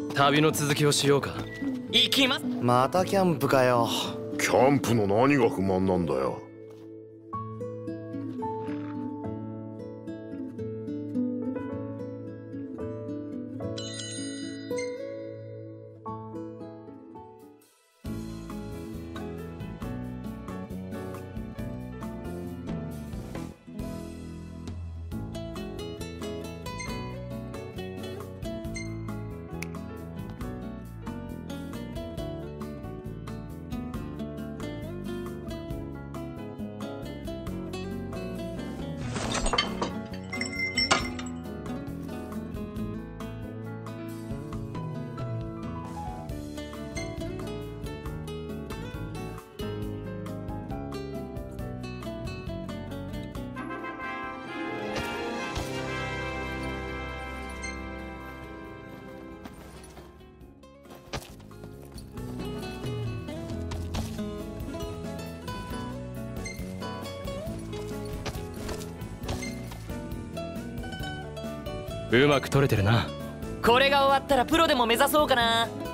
旅の続きをしようか。 行きます。 またキャンプかよ。 キャンプの何が不満なんだよ。 うまく撮れてるな。 これが終わったらプロでも目指そうかな。